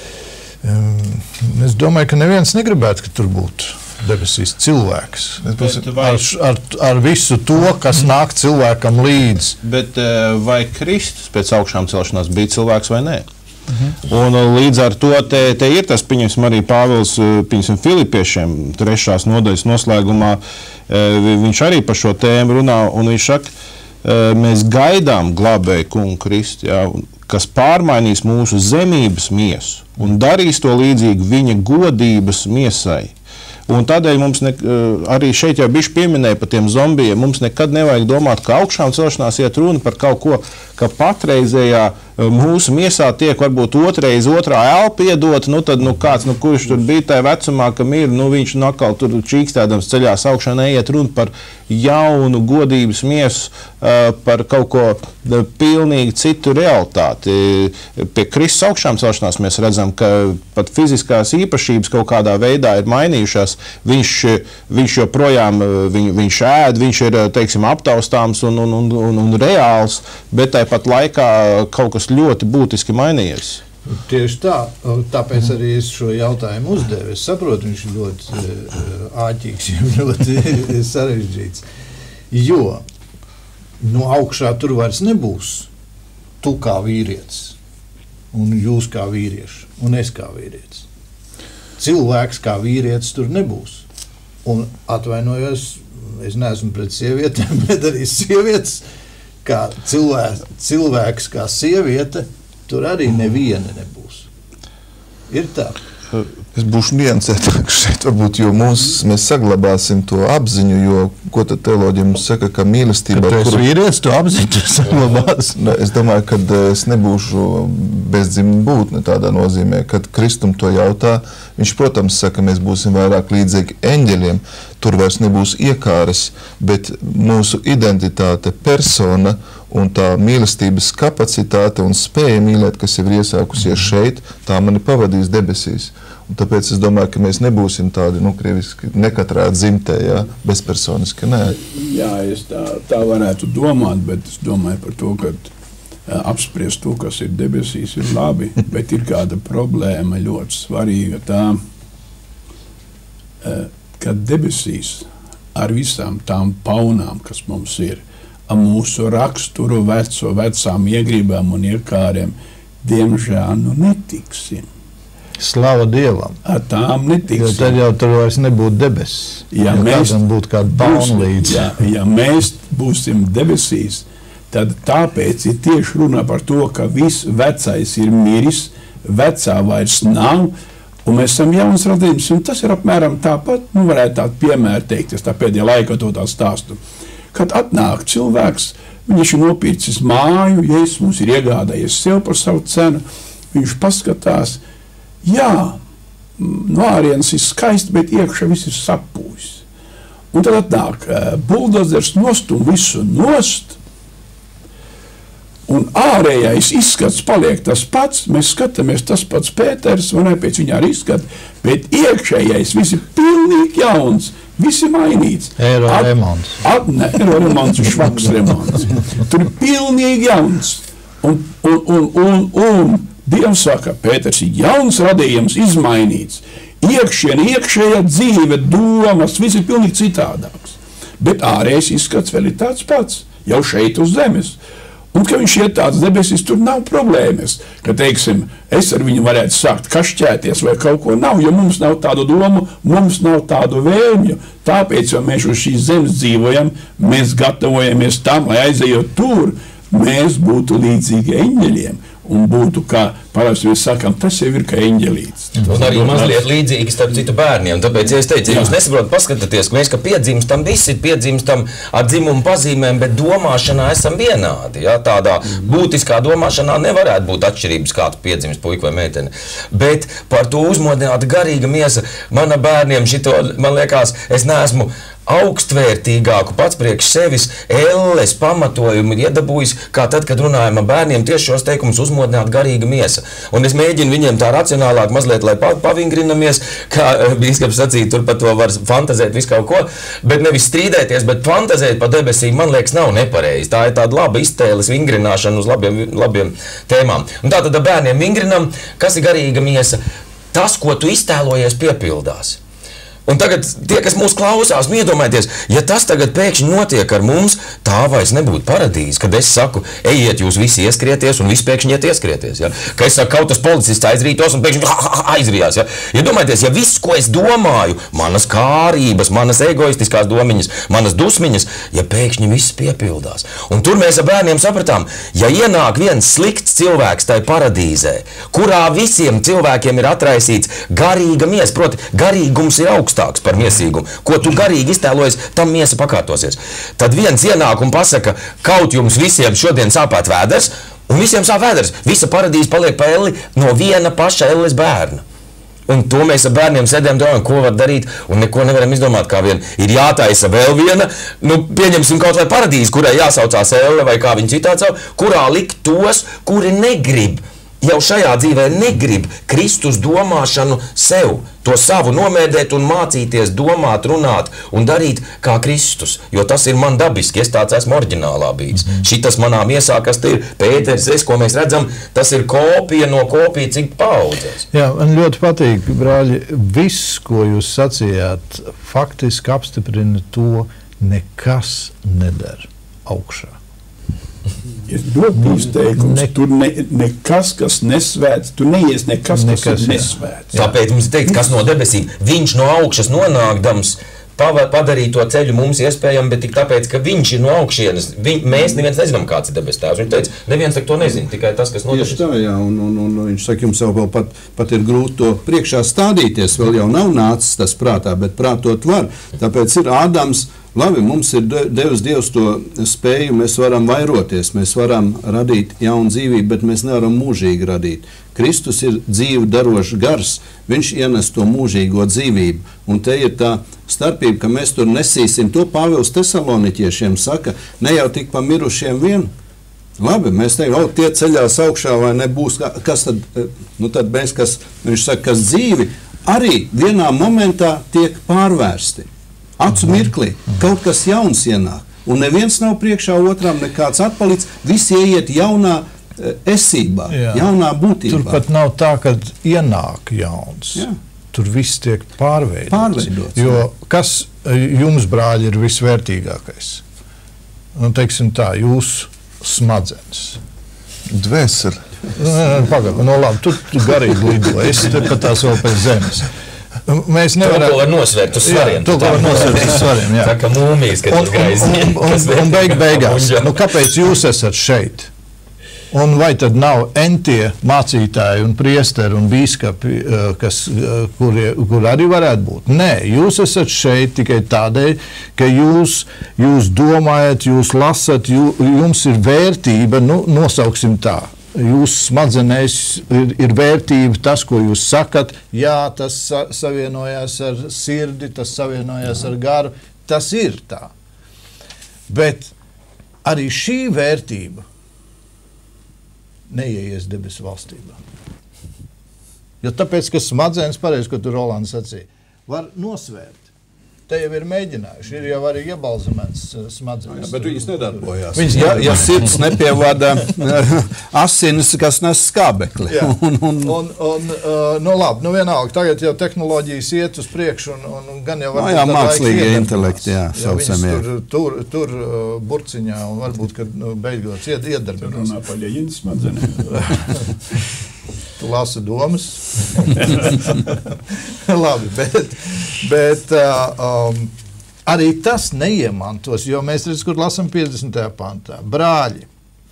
es domāju, ka neviens negribētu, ka tur būtu debesīs cilvēks. Vai... Ar, ar, ar visu to, kas nāk cilvēkam līdz. Bet vai Kristus pēc augšām celšanās bija cilvēks vai nē? Uh-huh. Un līdz ar to te, te ir tas, pieņemsim arī Pāvils, pieņemsim Filipiešiem, trešās nodaļas noslēgumā, viņš arī par šo tēmu runā, un viņš saka, mēs gaidām glābēju kungu Kristu, jā, kas pārmainīs mūsu zemības miesu un darīs to līdzīgi viņa godības miesai. Un tādēļ mums ne, arī šeit jau bišķi pieminēja par tiem zombijiem. Mums nekad nevajag domāt, ka augšām celšanās iet runa par kaut ko, ka patreizējā mūsu miesā tiek varbūt otrais, otrā elpa iedota, nu tad, nu kāds, nu kurš tur bija tajā vecumā, ka ir, nu viņš nu atkal tur čīkstēdams ceļās augšā, neiet runa par jaunu godības miesu, par kaut ko pilnīgi citu realitāti. Pie Kristus augšām celšanās mēs redzam, ka pat fiziskās īpašības kaut kādā veidā ir mainījušās. Viņš, viņš joprojām, viņ, viņš ēd, viņš ir, teiksim, aptaustāms un, un, un, un, un reāls, bet tāpat laikā kaut kas ļoti būtiski mainījies. Tieši tā, tāpēc arī es šo jautājumu uzdevu. Es saprotu, viņš ir ļoti āķīgs, ļoti sarežģīts. Jo no augšā tur vairs nebūs tu kā vīrietis, un jūs kā vīrieši, un es kā vīrietis. Cilvēks kā vīrietis tur nebūs. Un atvainojos, es neesmu pret sievietēm, bet arī sievietes, kā cilvēks, cilvēks kā sieviete, tur arī neviena nebūs. Ir tā. Es būšu niansētāks šeit, varbūt, jo mūs, mēs saglabāsim to apziņu, jo, ko tad teoloģija mums saka, ka mīlestība... Kad tu esi vīrietis, tu apziņu saglabās. Es domāju, ka es nebūšu bezdzimuma būtne tādā nozīmē, kad Kristum to jautā. Viņš, protams, saka, mēs būsim vairāk līdzīgi eņģeļiem, tur vairs nebūs iekāres, bet mūsu identitāte, persona un tā mīlestības kapacitāte un spēja mīlēt, kas jau ir iesākusies šeit, tā mani pavadīs debesīs. Un tāpēc es domāju, ka mēs nebūsim tādi, nu, krieviski, nekatrā dzimtē, jā, bezpersoniski, nē. Jā, es tā, tā varētu domāt, bet es domāju par to, ka apspriest to, kas ir debesīs, ir labi, bet ir kāda problēma ļoti svarīga tā, ka debesīs ar visām tām paunām, kas mums ir, ar mūsu raksturu, veco, vecām iegribām un iekāriem, diemžēl nu netiksim. Slava Dievam. Ar tām netiksim. Jo tad jau tur vairs nebūtu debesis. Ja, ja mēs būtu kāda pauna līdzi. Ja, ja mēs būsim debesīs, tad tāpēc ir tieši runa par to, ka viss vecais ir miris, vecā vairs nav, un mēs esam jauns radījums, un tas ir apmēram tāpat, nu varētu tādu piemēru teikt, es tā pēdējā laikā to tā stāstu. Kad atnāk cilvēks, viņš ir nopircis māju, ja es mums ir iegādājies sev par savu cenu, viņš paskatās, jā, no ārienes ir skaisti, bet iekšā viss ir sapūjis. Un tad atnāk buldozers nostum visu nost, un ārējais izskats paliek tas pats, mēs skatāmies tas pats Pēters, vai ne, pēc viņa arī izskat, bet iekšējais viss ir pilnīgi jauns, viss ir mainīts. Eiro remonts. At, ne, eiro remonts ir švaks remonts. Tur ir pilnīgi jauns. Un, un, un, un, un Dievs saka, Pēters ir jauns radījums, izmainīts. Iekšiena, iekšējā dzīve, domas, viss ir pilnīgi citādāks. Bet ārējais izskats vēl ir tāds pats, jau šeit uz zemes. Un, ka viņš iet tāds debesis, tur nav problēmas. Ka, teiksim, es ar viņu varētu sākt kašķēties vai kaut ko nav, jo mums nav tādu domu, mums nav tādu vēlmju. Tāpēc, jo mēs uz šīs zemes dzīvojam, mēs gatavojamies tam, lai aizejot tur, mēs būtu līdzīgi eņģeļiem. Un būtu, kā parasti mēs sakām, tas jau ir kā eņģelīts. Un arī mazliet līdzīgi starp citu bērniem. Tāpēc, ja es teicu, ja jūs nesaprotat, paskatieties, ka mēs, ka piedzimstam, visi piedzimstam ar dzimumu pazīmēm, bet domāšanā esam vienādi. Ja? Tādā būtiskā domāšanā nevarētu būt atšķirības, kāds piedzimst puika vai meitene. Bet par to uzmodināta garīga miesa mana bērniem šito, man liekas, es neesmu augstvērtīgāku pats priekš sevis elles pamatojumu iedabūjis, kā tad, kad runājam ar bērniem, tieši šos teikumus uzmodināt garīga miesa. Un es mēģinu viņiem tā racionālāk mazliet, lai pavingrinamies, kā bīskaps sacīja, tur par to var fantazēt visu kaut ko, bet nevis strīdēties, bet fantazēt par debesīm, man liekas, nav nepareizi. Tā ir tāda laba iztēles vingrināšana uz labiem, labiem tēmām. Un tā tad ar bērniem vingrinam, kas ir garīga miesa? Tas, ko tu iztēlojies, piepildās. Un tagad tie, kas mūs klausās, nu iedomājieties, ja tas tagad pēkšņi notiek ar mums, tā vairs nebūtu paradīze, kad es saku, ejiet jūs visi ieskrieties, un visi pēkšņi iet ieskrieties. Ja? Ka es saku, kaut tas policists aizrītos, un pēkšņi ha, ha, ha, aizrījās. Ja? Iedomājieties, ja viss, ko es domāju, manas kārības, manas egoistiskās domiņas, manas dusmiņas, ja pēkšņi viss piepildās. Un tur mēs ar bērniem sapratām, ja ienāk viens slikts cilvēks tai paradīzē, kurā visiem cilvēkiem ir atraisīts garīga miesa, proti, garīgums ir augsts, par miesīgumu, ko tu garīgi iztēlojies, tam miesa pakārtosies. Tad viens ienāk un pasaka, kaut jums visiem šodien sāpēt vēders, un visiem sāp vēders. Visa paradīze paliek pa elli no viena paša elles bērna. Un to mēs ar bērniem sēdējam, domājam, ko var darīt, un neko nevaram izdomāt, kā vien ir jātaisa vēl viena, nu, pieņemsim kaut vai paradīzi, kurai jāsaucās elle, vai kā viņi citādi savu, kurā likt tos, kuri negrib, jau šajā dzīvē negrib Kristus domāšanu sev, to savu nomēdēt un mācīties domāt, runāt un darīt kā Kristus, jo tas ir man dabiski, es tāds esmu oriģinālā bijis. Mm. Šitas manā miesā, kas te ir Pēters, es, ko mēs redzam, tas ir kopija no kopija, cik paudzēs. Jā, man ļoti patīk, brāļi, viss, ko jūs sacījāt, faktiski apstiprina to, nekas nedara augšā. Ir ļoti izteikums, ne, tur ne, nekas, kas nesvēts, tur neies nekas, nekas kas ir nesvēts. Tāpēc mums ir teikt, kas no debesīm, viņš no augšas nonākdams padarīt to ceļu mums iespējami, bet tik tāpēc, ka viņš ir no augšienes. Viņ, mēs neviens nezinām, kāds ir debes tēvs. Viņš teica, neviens to nezina, tikai tas, kas notiek. Tieši tā, jā, un, un, un, un viņš saka, jums jau vēl pat, pat ir grūti to priekšā stādīties, vēl jau nav nācis tas prātā, bet prātot var. Tāpēc ir Ādams, labi, mums ir devis Dievs to spēju, mēs varam vairoties, mēs varam radīt jaunu dzīvību, bet mēs nevaram mūžīgi radīt. Kristus ir dzīvi darošs gars, viņš ienes to mūžīgo dzīvību, un te ir tā starpība, ka mēs tur nesīsim, to Pāvils Tesaloniķiešiem saka, ne jau tik pa mirušiem vien. Labi, mēs teikam, o, tie ceļās augšā vai nebūs, kas tad, nu tad mēs, kas, viņš saka, kas dzīvi, arī vienā momentā tiek pārvērsti. Acu mirklī, kaut kas jauns ienāk, un neviens nav priekšā otram, nekāds atpalicis, visi ieiet jaunā esībā, jā. Jaunā būtībā. Tur pat nav tā, ka ienāk jauns. Jā. Tur viss tiek pārveidots. Pārveidots. Jo kas jums, brāļi, ir visvērtīgākais? Nu, teiksim tā, jūsu smadzenes. Dvēseli. Pagaid, no labi, tu, tu garīgi lido. Es te pat tās vēl pēc zemes. Mēs nevaram... To, ko var nosvērt uz svariem. Jā, to, ko var nosvērt uz svariem, jā. Tā kā mūmijas, kad un, un, un, un, un beig beigās, nu kāpēc jūs esat šeit? Un vai tad nav entie mācītāji un priesteri un bīskapi, kas, kuri, kuri arī varētu būt? Nē, jūs esat šeit tikai tādēļ, ka jūs, jūs domājat, jūs lasat, jū, jums ir vērtība, nu, nosauksim tā. Jūsu smadzenēs ir, ir vērtība tas, ko jūs sakat. Jā, tas sa savienojās ar sirdi, tas savienojās ar garu. Tas ir tā. Bet arī šī vērtība neieies debesu valstībā. Jo tāpēc, ka smadzenes, pareizi, ko tu Rolands sacīja, var nosvērt. Te jau ir mēģinājuši, ir jau arī iebalzamēts smadzenes. Jā, bet viņas nedarbojās. Viņas ja, ja sirds nepievada asinis, kas nes skābekli. un, un, un, un, uh, nu labi, nu vienalga, tagad jau tehnoloģijas iet uz priekšu un, un, un gan jau varbūt... No jā, mākslīgie intelekti, jā, saucam, jā. Tur, tur, tur uh, burciņā un varbūt, kad nu, beigās ied, iedarbinās. Tur runā par Ļeņinas smadzenēm. Tu lasi domas. Labi, bet, bet uh, um, arī tas neiemantos, jo mēs redzam, kur lasam piecdesmitajā pantā. Brāļi,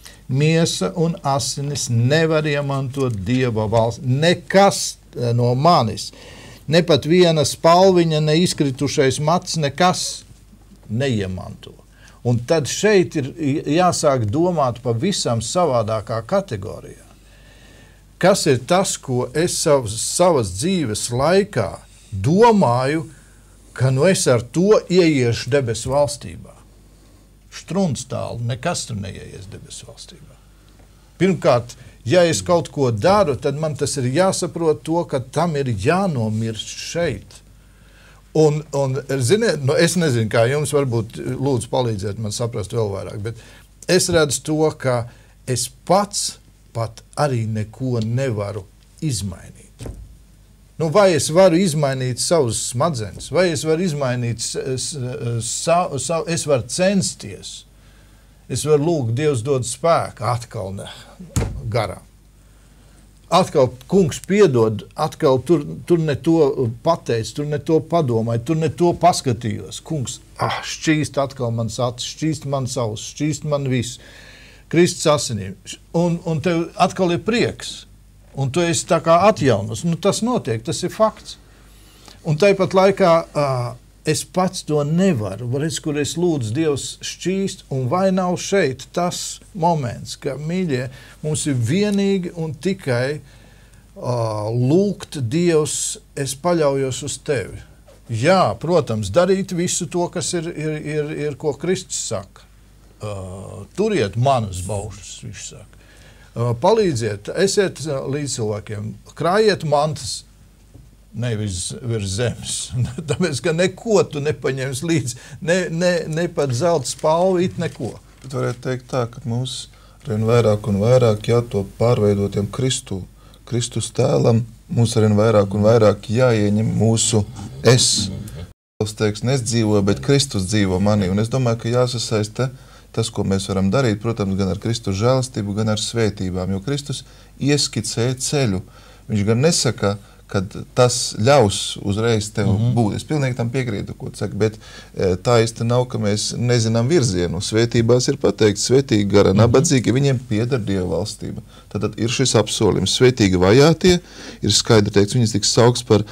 miesa un asinis nevar iemantot Dieva valsts. Nekas no manis, ne pat viena spalviņa, ne izkritušais mats, nekas neiemanto. Un tad šeit ir jāsāk domāt pavisam savādākā kategorijā. Kas ir tas, ko es savas, savas dzīves laikā domāju, ka nu es ar to ieiešu debesu valstībā? Strunts tālu, nekas tur neieies debesu valstībā. Pirmkārt, ja es kaut ko daru, tad man tas ir jāsaprot to, ka tam ir jānomirst šeit. Un, un ziniet, nu es nezinu, kā jums varbūt lūdzu palīdzēt man saprast vēl vairāk, bet es redzu to, ka es pats pat arī neko nevaru izmainīt. Nu, vai es varu izmainīt savus smadzenes, vai es varu izmainīt, savu, savu, es varu censties, es varu lūgt, Dievs dod spēku, atkal ne, garām. Atkal kungs piedod, atkal tur, tur ne to pateic, tur ne to padomāju, tur ne to paskatījos. Kungs, ah, šķīst atkal mans acis, šķīst man savus, šķīst man viss. Kristus asinīm, un, un tev atkal ir prieks, un tu esi tā kā atjaunos, nu tas notiek, tas ir fakts. Un tāpat laikā uh, es pats to nevaru, redz, kur es lūdzu Dievs šķīst, un vai nav šeit tas moments, ka, mīļie, mums ir vienīgi un tikai uh, lūgt Dievs, es paļaujos uz tevi. Jā, protams, darīt visu to, kas ir, ir, ir, ir ko Kristus saka. Uh, turiet manas baušas, viņš saka. Uh, palīdziet, esiet uh, līdz cilvēkiem, krājiet mantas, nevis virs zemes. Tāpēc, ka neko tu nepaņems līdz, ne, ne, ne pat zelta spalvu, it neko. Bet varētu teikt tā, ka mums arvien vairāk un vairāk jātop pārveidotiem Kristu, Kristus tēlam, mums arvien vairāk un vairāk jāieņem mūsu es. Tas teiks, nes dzīvo, bet Kristus dzīvo manī. Un es domāju, ka jāsasaista tas, ko mēs varam darīt, protams, gan ar Kristus žēlastību, gan ar svētībām, jo Kristus ieskicē ceļu. Viņš gan nesaka, kad tas ļaus uzreiz tev mm-hmm. būt. Es pilnīgi tam piekrītu, ko tu saki, bet tā īsti nav, ka mēs nezinām virzienu. Svētībās ir pateikts, svētīgi gara nabadzīgi, viņiem pieder Dieva valstība. Tad ir šis apsolījums. Svētīgi vajātie, ir skaidri teikts, viņas tiks saukts par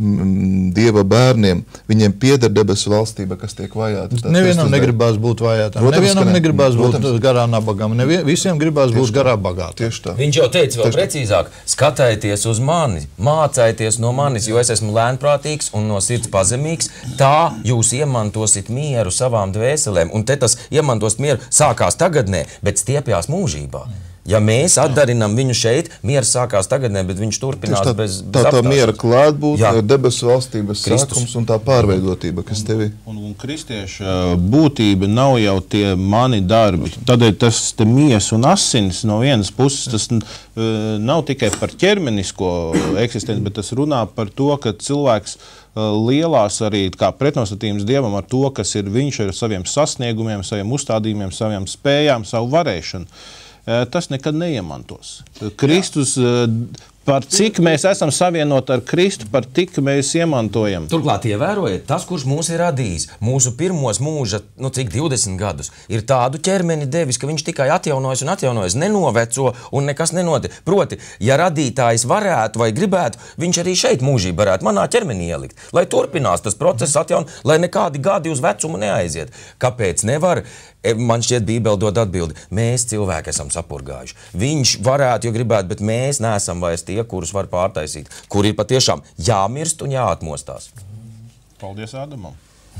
mm, Dieva bērniem. Viņiem pieder debesu valstība, kas tiek vajāta. Tad nevienam negribās būt vajātam, protams, nevienam ne. negribās Protams. būt garā nabagam, Nevien, visiem gribās Tieši būt garā bagātam. Tieši tā. Viņš jau teica vēl Tieši precīzāk, skatieties uz mani, mācieties no manis, jo es esmu lēnprātīgs un no sirds pazemīgs, tā jūs iemantosit mieru savām dvēselēm. Un te tas iemantos mieru sākās tagadnē, bet stiepjās mūžībā. Ja mēs atdarinām viņu šeit, miers sākās tagadnē, bet viņš turpinās tā, bez, bez tā, tā miera klātbūt, debesu valstības Kristus. sākums un tā pārveidotība, kas tevi... Un, un kristieša būtība nav jau tie mani darbi. Tādēļ tas te miesas un asinis no vienas puses, tas uh, nav tikai par ķermenisko eksistenci, bet tas runā par to, ka cilvēks uh, lielās arī kā pretnostatījums Dievam ar to, kas ir viņš ar saviem sasniegumiem, saviem uzstādījumiem, saviem spējām, savu varēšanu. Tas nekad neiemantos. Kristus, par cik mēs esam savienoti ar Kristu, par tik mēs iemantojam. Turklāt ievērojiet, tas, kurš mūs ir radījis, mūsu pirmos mūža, nu cik divdesmit gadus, ir tādu ķermeni devis, ka viņš tikai atjaunojas un atjaunojas, nenoveco un nekas nenotiek. Proti, ja radītājs varētu vai gribētu, viņš arī šeit mūžībā varētu manā ķermenī ielikt, lai turpinās tas process atjaun, lai nekādi gadi uz vecumu neaiziet. Kāpēc nevar? Man šķiet, Bībele dod atbildi. Mēs cilvēki esam sapurgājuši. Viņš varētu, jo gribētu, bet mēs neesam vairs tie, kurus var pārtaisīt, kur ir patiešām jāmirst un jāatmostās. Paldies Ādamam.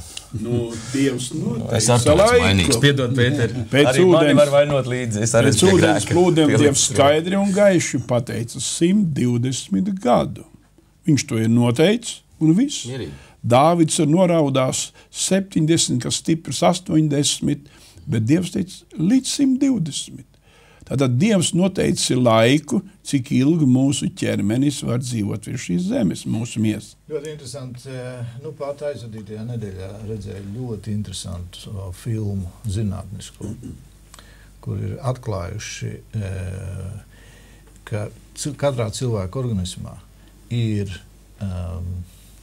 Nu, Dievs Es ar to esmu vainīgs. Piedod, Pēter. Pēc Arī mani ūdens- var vainot līdzi. Es arī Pēc pie ūdens grēka plūdiem pieliku Dievs skaidri un gaiši pateica simt divdesmit gadu. Viņš to ir noteicis un viss. Mierīgi. Dāvids ir noraudās septiņdesmit, kas stiprs astoņdesmit, bet Dievs teica līdz simt divdesmit. Tātad Dievs noteicis laiku, cik ilgi mūsu ķermenis var dzīvot virs šīs zemes, mūsu miesas. Ļoti interesanti. Nu, pat aizvadītajā nedēļā redzēju ļoti interesantu uh, filmu zinātnisku, kur ir atklājuši, uh, ka cil- katrā cilvēka organismā ir um,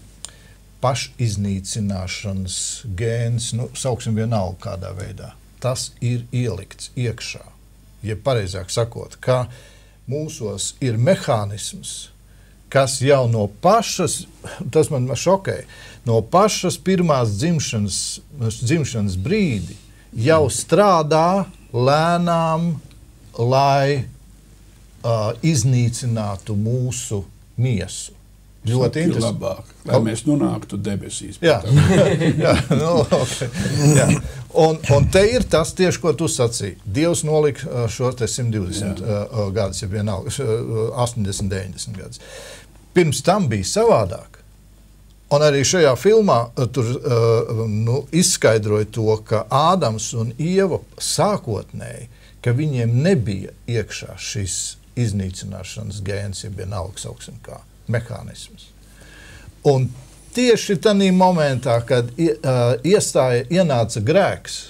pašiznīcināšanas gēns, nu, sauksim vienalga kādā veidā. Tas ir ielikts iekšā. Ja pareizāk sakot, ka mūsos ir mehānisms, kas jau no pašas, tas man šokēja, no pašas pirmās dzimšanas, dzimšanas brīdi jau strādā lēnām, lai uh, iznīcinātu mūsu miesu. Ļoti interesanti. Labāk, lai mēs nonāktu debesīs. Jā, jā, nu, okay. Jā. Un, un te ir tas tieši, ko tu sacīji. Dievs nolika šo te simt divdesmit uh, gadus, ja vienalga, astoņdesmit, deviņdesmit gadus. Pirms tam bija savādāk. Un arī šajā filmā uh, tur uh, nu, izskaidroja to, ka Ādams un Ieva sākotnēji, ka viņiem nebija iekšā šis iznīcināšanas gēns, ja vienalga sauksim kā mehānisms. Un tieši tādā momentā, kad uh, iestāja, ienāca grēks,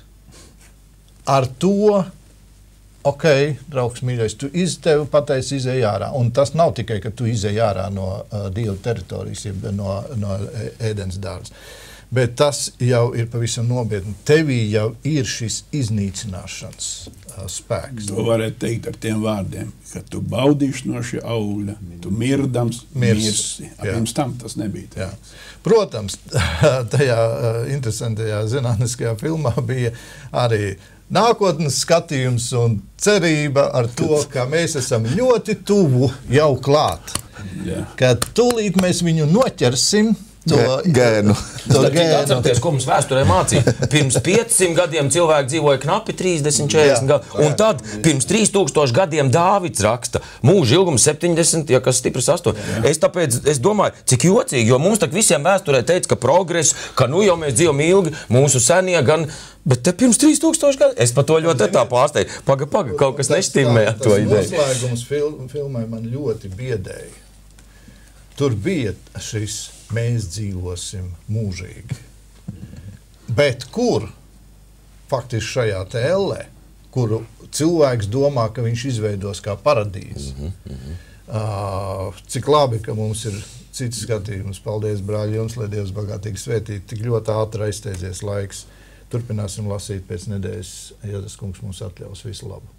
ar to, ok, draugs mīļais, tu iz, tevi pateici izej ārā. Un tas nav tikai, ka tu izej ārā no uh, Dieva teritorijas, jeb no, no ēdens dārza. Bet tas jau ir pavisam nopietni. Tevī jau ir šis iznīcināšanas uh, spēks. To varētu teikt ar tiem vārdiem, ka tu baudīši no šī augļa, tu mirdams mirsi. Pirms tam tas nebija. Tā. Jā. Protams, tajā uh, interesantajā zinātniskajā filmā bija arī nākotnes skatījums un cerība ar to, ka mēs esam ļoti tuvu jau klāt. Jā. Kad tūlīt mēs viņu noķersim, to gēnu. To gēnu. Atcerieties, ko mums vēsturē mācīja. Pirms piecsimt gadiem cilvēki dzīvoja knapi trīsdesmit, četrdesmit gadu. Un tad pirms trīs tūkstoši gadiem Dāvids raksta mūža ilgums septiņdesmit, ja kas stiprs astoņi. Es tāpēc es domāju, cik jocīgi, jo mums tak visiem vēsturē teica, ka progress, ka nu jau mēs dzīvojam ilgi, mūsu senie gan, bet te pirms trīs tūkstoši gadu. Es par to ļoti tā pārsteidzu. Paga, paga, kaut kas nešķirmē ar to ideju. Tas noslēgums film, filmai man ļoti biedēja. Tur bija šis mēs dzīvosim mūžīgi. Bet kur, faktiski šajā tēlē, kuru cilvēks domā, ka viņš izveidos kā paradīzi, mm -hmm. uh, cik labi, ka mums ir cits skatījums. Paldies, brāļi, jums, lai Dievs bagātīgi svētīt. Tik ļoti ātri aizsteidzies laiks. Turpināsim lasīt pēc nedēļas, ja tas kungs mums atļaus. Visu labu!